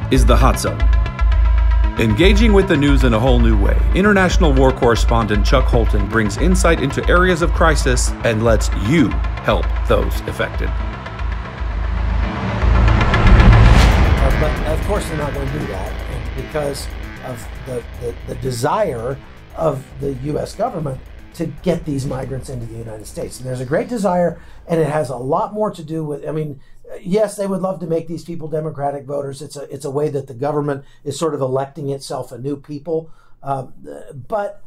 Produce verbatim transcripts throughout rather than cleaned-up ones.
is The Hot Zone. Engaging with the news in a whole new way, international war correspondent Chuck Holton brings insight into areas of crisis and lets you help those affected. Uh, but of course they're not going to do that, and because of the, the, the desire of the U S government to get these migrants into the United States. And there's a great desire, and it has a lot more to do with, I mean, yes, they would love to make these people Democratic voters. It's a it's a way that the government is sort of electing itself a new people. Um, but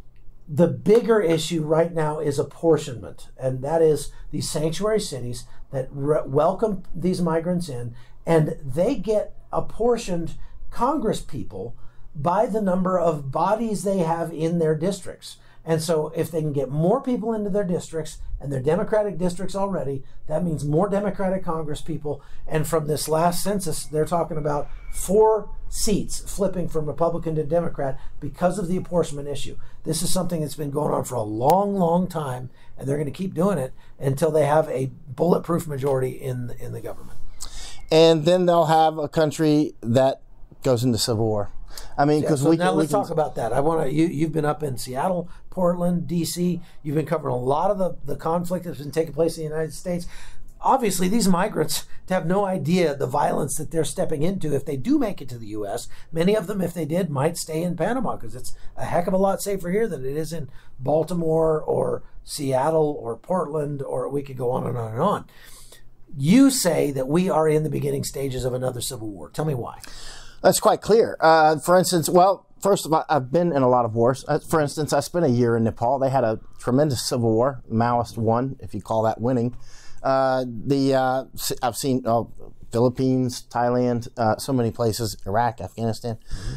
the bigger issue right now is apportionment, and that is these sanctuary cities that re- welcome these migrants in, and they get apportioned Congress people by the number of bodies they have in their districts. And so if they can get more people into their districts, and they're Democratic districts already, that means more Democratic Congress people. And from this last census, they're talking about four seats flipping from Republican to Democrat because of the apportionment issue. This is something that's been going on for a long, long time, and they're going to keep doing it until they have a bulletproof majority in, in the government. And then they'll have a country that goes into civil war. I mean, because yeah, so we now can, let's we can, talk about that. I want to. You, you've been up in Seattle, Portland, D C. You've been covering a lot of the the conflict that's been taking place in the United States. Obviously, these migrants have no idea the violence that they're stepping into if they do make it to the U S. Many of them, if they did, might stay in Panama because it's a heck of a lot safer here than it is in Baltimore or Seattle or Portland, or we could go on and on and on. You say that we are in the beginning stages of another civil war. Tell me why. That's quite clear. Uh, for instance, well, first of all, I've been in a lot of wars. Uh, for instance, I spent a year in Nepal. They had a tremendous civil war. Maoist won, if you call that winning. Uh, the uh, I've seen oh, Philippines, Thailand, uh, so many places, Iraq, Afghanistan.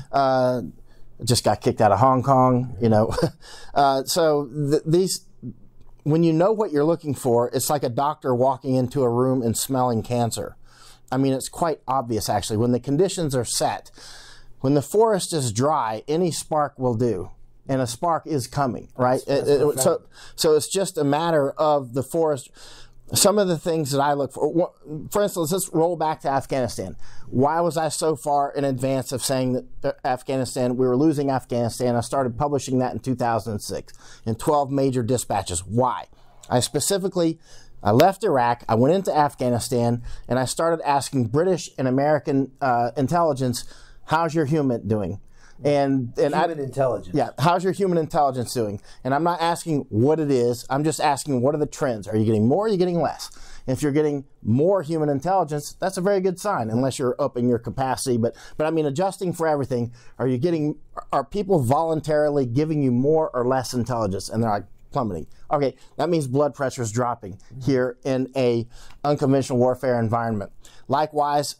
Uh, just got kicked out of Hong Kong, you know. uh, so th- these, when you know what you're looking for, it's like a doctor walking into a room and smelling cancer. I mean, it's quite obvious, actually. When the conditions are set, when the forest is dry, any spark will do. And a spark is coming, right? That's, that's it, it, so, so it's just a matter of the forest. Some of the things that I look for, for instance, let's roll back to Afghanistan. Why was I so far in advance of saying that Afghanistan, we were losing Afghanistan? I started publishing that in two thousand six in twelve major dispatches. Why? I specifically... I left Iraq, I went into Afghanistan, and I started asking British and American uh, intelligence, how's your human doing? And, and Human I, intelligence. Yeah, how's your human intelligence doing? And I'm not asking what it is, I'm just asking what are the trends? Are you getting more or are you getting less? And if you're getting more human intelligence, that's a very good sign, unless you're upping your capacity. But, but I mean, adjusting for everything, are you getting, are people voluntarily giving you more or less intelligence? And they're like, plummeting. Okay, that means blood pressure is dropping here in a unconventional warfare environment. Likewise,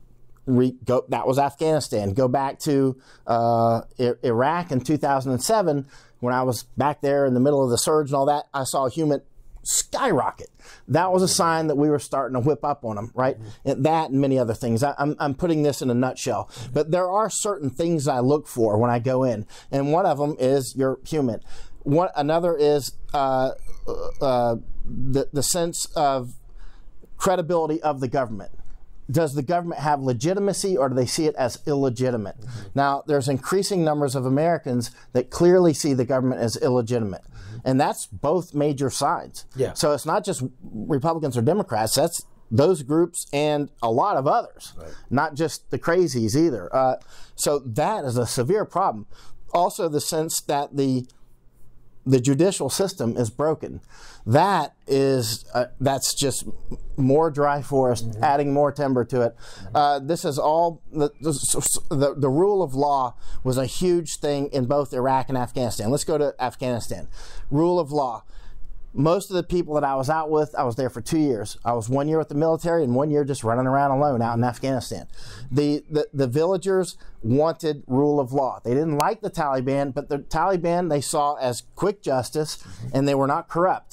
we go, that was Afghanistan. Go back to uh, Iraq in two thousand seven, when I was back there in the middle of the surge and all that, I saw human skyrocket. That was a sign that we were starting to whip up on them, right? Mm-hmm. That and many other things. I, I'm, I'm putting this in a nutshell. Mm-hmm. But there are certain things I look for when I go in, and one of them is you're human. One, another is uh, uh, the, the sense of credibility of the government. Does the government have legitimacy, or do they see it as illegitimate? Mm-hmm. Now, there's increasing numbers of Americans that clearly see the government as illegitimate. Mm-hmm. And that's both major sides. Yeah. So it's not just Republicans or Democrats. That's those groups and a lot of others, right. Not just the crazies either. Uh, so that is a severe problem. Also, the sense that the the judicial system is broken. That is, uh, that's just more dry forest, mm-hmm. adding more timber to it. Mm-hmm. Uh, this is all, the, the, the rule of law was a huge thing in both Iraq and Afghanistan. Let's go to Afghanistan. Rule of law. Most of the people that I was out with, I was there for two years. I was one year with the military and one year just running around alone out in Afghanistan. The, the, the villagers wanted rule of law. They didn't like the Taliban, but the Taliban they saw as quick justice, and they were not corrupt.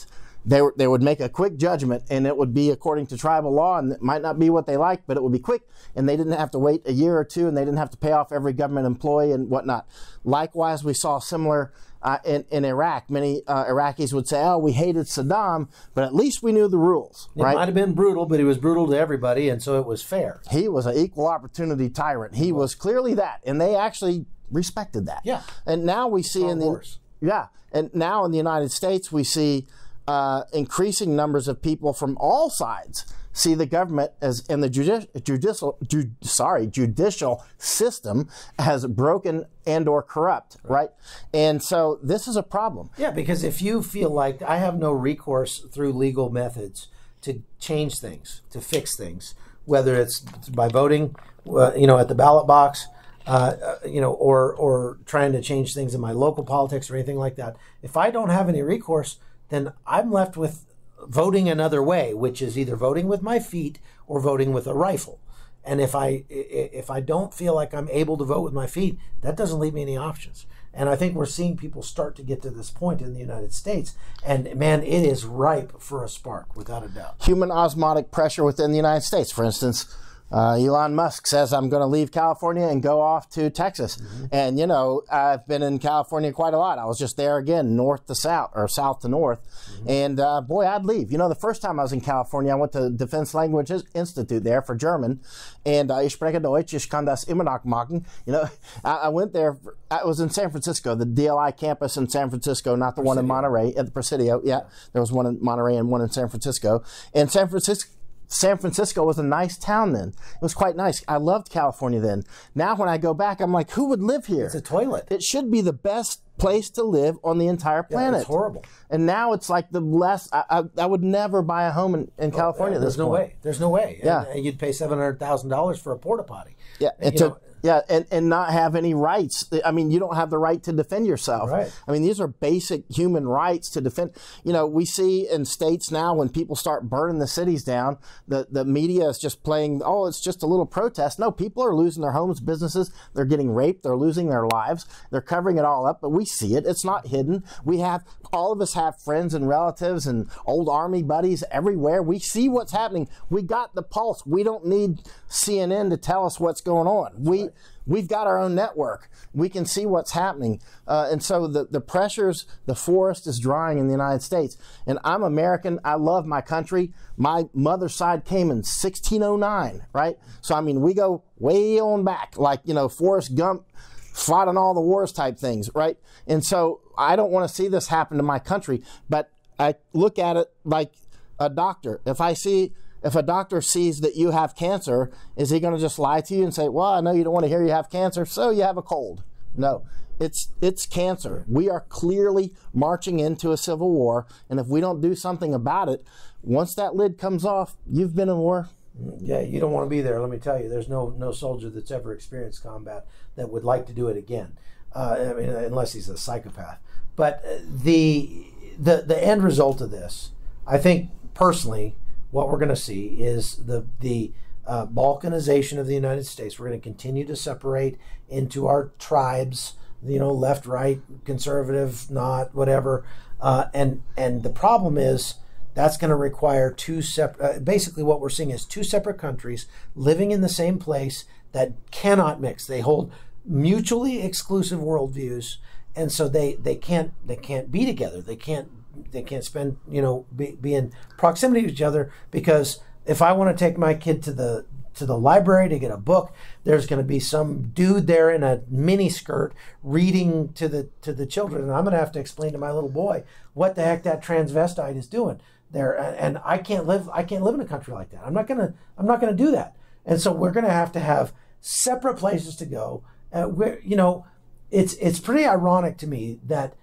they were, they would make a quick judgment, and it would be according to tribal law, and it might not be what they liked, but it would be quick, and they didn't have to wait a year or two, and they didn't have to pay off every government employee and whatnot. Likewise, we saw similar uh, in, in Iraq. Many uh, Iraqis would say, oh, we hated Saddam, but at least we knew the rules, it right? It might have been brutal, but he was brutal to everybody, and so it was fair. He was an equal opportunity tyrant. He was clearly that, and they actually respected that. Yeah. And now we see in the worse. yeah, and now in the United States we see uh, increasing numbers of people from all sides see the government as and the judi judicial ju sorry judicial system as broken and or corrupt, right. right? And so this is a problem. Yeah, because if you feel like I have no recourse through legal methods to change things, to fix things, whether it's by voting, uh, you know, at the ballot box, uh, you know, or or trying to change things in my local politics or anything like that, if I don't have any recourse, then I'm left with voting another way, which is either voting with my feet or voting with a rifle. And if I if I don't feel like I'm able to vote with my feet, that doesn't leave me any options. And I think we're seeing people start to get to this point in the United States. And man, it is ripe for a spark, without a doubt. Human osmotic pressure within the United States. For instance, Uh, Elon Musk says, I'm going to leave California and go off to Texas. Mm-hmm. And, you know, I've been in California quite a lot. I was just there again, north to south, or south to north. Mm-hmm. And, uh, boy, I'd leave. You know, the first time I was in California, I went to Defense Language Institute there for German. And uh, ich spreche Deutsch, ich kann das immer noch machen. You know, I, I went there. For, I was in San Francisco, the D L I campus in San Francisco, not the Presidio. one in Monterey, at the Presidio. Yeah, there was one in Monterey and one in San Francisco. And San Francisco, San Francisco was a nice town then. It was quite nice. I loved California then. Now when I go back, I'm like, who would live here? It's a toilet. It should be the best place to live on the entire planet. Yeah, it's horrible. And now it's like the less, I, I, I would never buy a home in, in California. Oh, yeah, there's no point. way. There's no way. Yeah. And, uh, you'd pay seven hundred thousand dollars for a porta potty. Yeah. It's a, Yeah, and, and not have any rights. I mean, you don't have the right to defend yourself. Right. I mean, these are basic human rights to defend. You know, we see in states now when people start burning the cities down, the, the media is just playing, oh, it's just a little protest. No, people are losing their homes, businesses. They're getting raped. They're losing their lives. They're covering it all up, but we see it. It's not hidden. We have, all of us have friends and relatives and old Army buddies everywhere. We see what's happening. We got the pulse. We don't need C N N to tell us what's going on. We, We've got our own network. We can see what's happening. Uh, and so the, the pressures, the forest is drying in the United States. And I'm American. I love my country. My mother's side came in sixteen oh nine, right? So, I mean, we go way on back, like, you know, Forrest Gump fought in all the wars type things, right? And so I don't want to see this happen to my country. But I look at it like a doctor. If I see... If a doctor sees that you have cancer, is he going to just lie to you and say, well, I know you don't want to hear you have cancer, so you have a cold? No, it's, it's cancer. We are clearly marching into a civil war, and if we don't do something about it, once that lid comes off, you've been in war. Yeah, you don't want to be there, let me tell you. There's no, no soldier that's ever experienced combat that would like to do it again, uh, I mean, unless he's a psychopath. But the, the, the end result of this, I think, personally, what we're going to see is the the uh, balkanization of the United States. We're going to continue to separate into our tribes, you know, left, right, conservative, not, whatever. Uh, and and the problem is that's going to require two separate. Uh, basically, what we're seeing is two separate countries living in the same place that cannot mix. They hold mutually exclusive worldviews, and so they they can't they can't be together. They can't. They can't spend, you know, be, be in proximity to each other, because if I want to take my kid to the to the library to get a book, there's going to be some dude there in a mini skirt reading to the to the children, and I'm going to have to explain to my little boy what the heck that transvestite is doing there, and I can't live I can't live in a country like that. I'm not gonna I'm not gonna do that, and so we're going to have to have separate places to go. Uh, where you know, it's it's pretty ironic to me that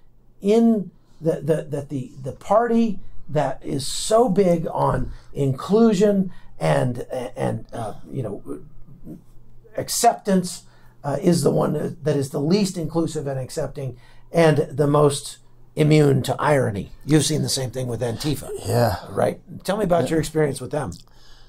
in That the, the, the, the party that is so big on inclusion and, and uh, you know, acceptance uh, is the one that is the least inclusive and accepting and the most immune to irony. You've seen the same thing with Antifa. Yeah. Right? Tell me about yeah. your experience with them.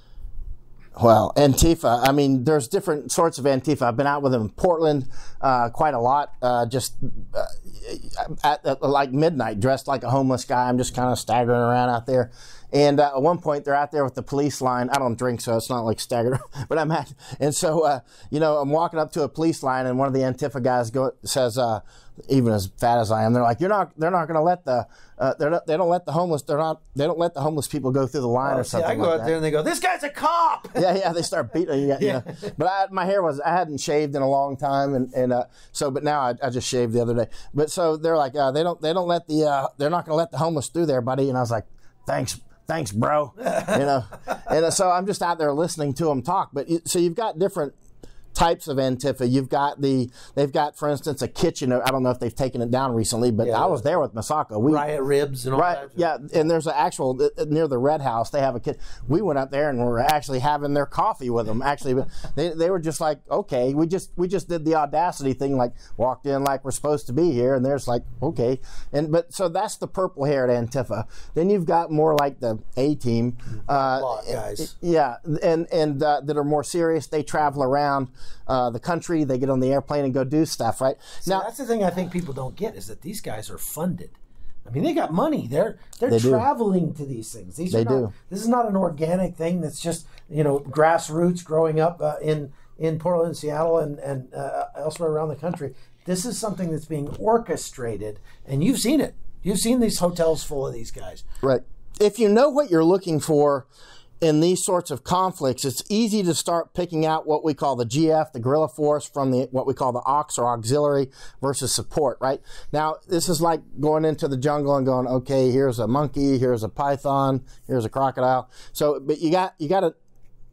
Well, Antifa, I mean, there's different sorts of Antifa. I've been out with them in Portland uh, quite a lot. Uh, just, uh, at, at like midnight, dressed like a homeless guy. I'm just kind of staggering around out there. And uh, at one point, they're out there with the police line. I don't drink, so it's not like staggering, but I'm at. And so, uh, you know, I'm walking up to a police line, and one of the Antifa guys go, says, uh, even as fat as I am, they're like, "You're not. They're not going to let the. Uh, they're not, they don't let the homeless. They're not. They don't let the homeless people go through the line Oh, or see, something I go like out that." there and they go, "This guy's a cop." yeah, yeah. They start beating you. You Yeah. know. But I, my hair was. I hadn't shaved in a long time, and and uh, so. But now I, I just shaved the other day. But so they're like, uh, they don't. They don't let the. Uh, they're not going to let the homeless through there, buddy. And I was like, "Thanks." Thanks, bro. You know, and uh, so I'm just out there listening to them talk. But you, so you've got different types of Antifa. You've got the, they've got, for instance, a kitchen. I don't know if they've taken it down recently, but Yeah. I was there with Masako. We, Riot ribs and all right, that. yeah, and there's an actual, uh, near the Red House, they have a kitchen. We went up there and were actually having their coffee with them. Actually, but they, they were just like, okay, we just we just did the audacity thing, like walked in like we're supposed to be here, and there's like, okay. And but so that's the purple haired Antifa. Then you've got more like the A team. Uh, Lot, guys. Yeah, and and uh, that are more serious. They travel around uh, the country. They get on the airplane and go do stuff. Right See, now, that's the thing I think people don't get is that these guys are funded. I mean, they got money. They're they're They do. traveling to these things. These They are not, do. This is not an organic thing. That's just you know grassroots growing up uh, in in Portland, Seattle, and and uh, elsewhere around the country. This is something that's being orchestrated, and you've seen it. You've seen these hotels full of these guys. right. If you know what you're looking for in these sorts of conflicts, it's easy to start picking out what we call the G F, the guerrilla force, from the what we call the aux or auxiliary versus support, right? Now, this is like going into the jungle and going, okay, here's a monkey, here's a python, here's a crocodile. So, but you got, you got to,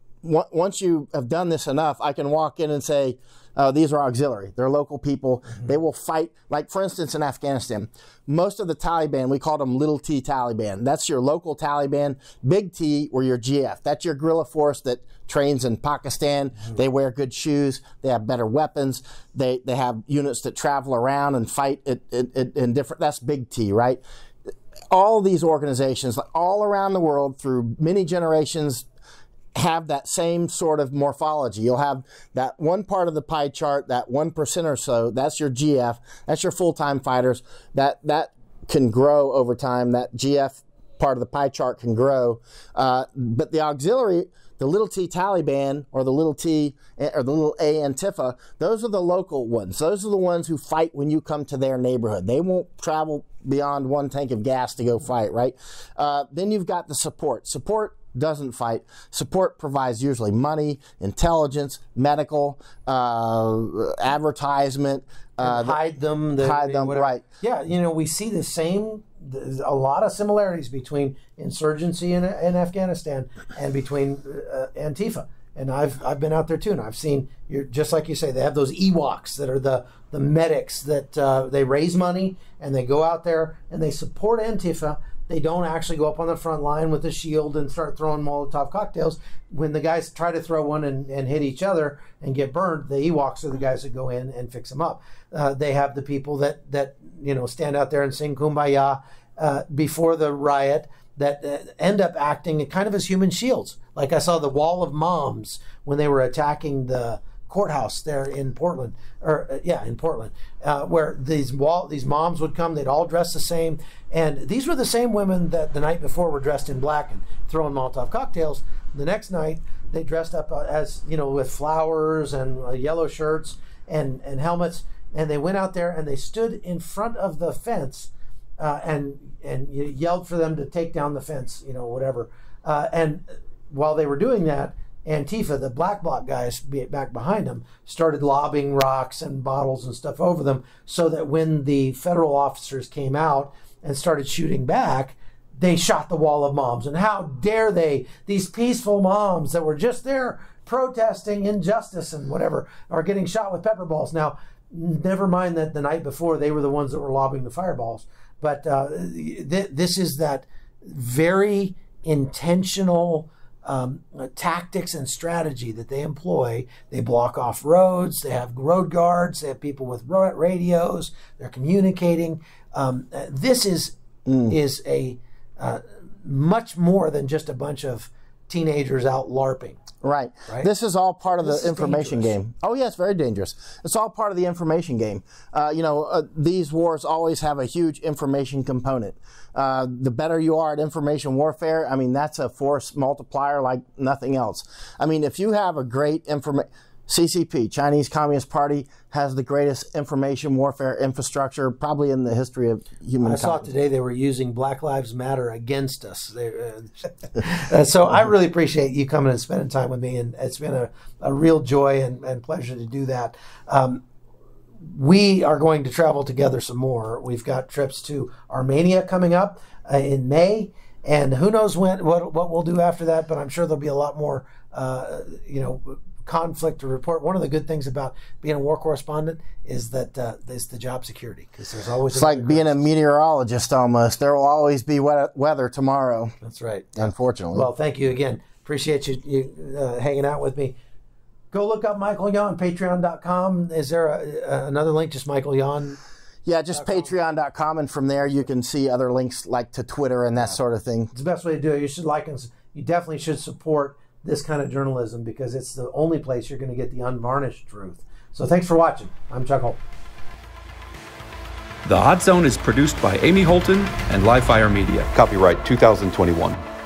once you have done this enough, I can walk in and say, uh, these are auxiliary. They're local people. Mm-hmm. They will fight. Like, for instance, in Afghanistan, most of the Taliban, we call them little T Taliban. That's your local Taliban. Big T were your G F. That's your guerrilla force that trains in Pakistan. Mm-hmm. They wear good shoes. They have better weapons. They they have units that travel around and fight it, it, it, in different. That's Big T, right? All these organizations, like all around the world, through many generations, have that same sort of morphology. You'll have that one part of the pie chart, that one percent or so, that's your G F, that's your full-time fighters. That that can grow over time. That G F part of the pie chart can grow. Uh, but the auxiliary, the little T Taliban, or the little T, or the little A Antifa, those are the local ones. Those are the ones who fight when you come to their neighborhood. They won't travel beyond one tank of gas to go fight, right? Uh, then you've got the support. Support doesn't fight. Support provides usually money, intelligence, medical, uh, advertisement. Uh, hide them. The, hide them, whatever. right. Yeah, you know, we see the same, there's a lot of similarities between insurgency in, in Afghanistan and between uh, Antifa. And I've I've been out there too, and I've seen, you're, just like you say, they have those Ewoks that are the, the medics that uh, they raise money, and they go out there and they support Antifa. They don't actually go up on the front line with a shield and start throwing Molotov cocktails. When the guys try to throw one and, and hit each other and get burned, the Ewoks are the guys that go in and fix them up. Uh, they have the people that, that you know stand out there and sing Kumbaya uh, before the riot that uh, end up acting kind of as human shields. Like I saw the Wall of Moms when they were attacking the courthouse there in Portland, or uh, yeah, in Portland, uh, where these wall these moms would come. They'd all dress the same, and these were the same women that the night before were dressed in black and throwing Molotov cocktails. The next night they dressed up uh, as you know with flowers and uh, yellow shirts and and helmets, and they went out there and they stood in front of the fence uh, and and you yelled for them to take down the fence, you know, whatever. Uh, and while they were doing that, Antifa, the black bloc guys back behind them, started lobbing rocks and bottles and stuff over them, so that when the federal officers came out and started shooting back, they shot the Wall of Moms. And how dare they, these peaceful moms that were just there protesting injustice and whatever, are getting shot with pepper balls. Now, never mind that the night before they were the ones that were lobbing the fireballs. But uh, th- this is that very intentional Um, tactics and strategy that they employ. They block off roads. They have road guards. They have people with radios. They're communicating. Um, this is mm. is a uh, much more than just a bunch of teenagers out LARPing. Right. Right? This is all part of This the is information dangerous. game. Oh, yeah, it's very dangerous. It's all part of the information game. Uh, you know, uh, these wars always have a huge information component. Uh, the better you are at information warfare, I mean, that's a force multiplier like nothing else. I mean, if you have a great information... C C P, Chinese Communist Party, has the greatest information warfare infrastructure probably in the history of humankind. I saw today they were using Black Lives Matter against us. They, uh, uh, so I really appreciate you coming and spending time with me, and it's been a, a real joy and, and pleasure to do that. Um, we are going to travel together some more. We've got trips to Armenia coming up uh, in May, and who knows when what what we'll do after that. But I'm sure there'll be a lot more, uh, you know, conflict to report. One of the good things about being a war correspondent is that uh, is the job security, because there's always it's like being a meteorologist almost. There will always be we- weather tomorrow. That's right. Unfortunately. Well, thank you again. Appreciate you, you uh, hanging out with me. Go look up Michael Yon, patreon dot com. Is there a, a, another link? Just Michael Yon? Yeah, just patreon dot com, and from there you can see other links like to Twitter and that sort of thing. It's the best way to do it. You should like and you definitely should support this kind of journalism, because it's the only place you're going to get the unvarnished truth. So thanks for watching. I'm Chuck Holt. The Hot Zone is produced by Amy Holton and Livefire Media. Copyright two thousand twenty-one.